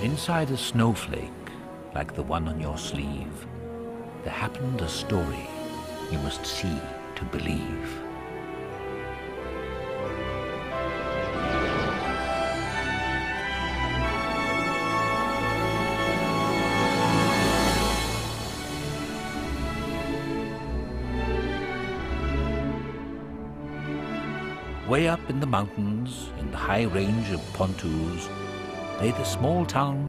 Inside a snowflake, like the one on your sleeve, there happened a story you must see to believe. Way up in the mountains, in the high range of Pontoos, lay the small town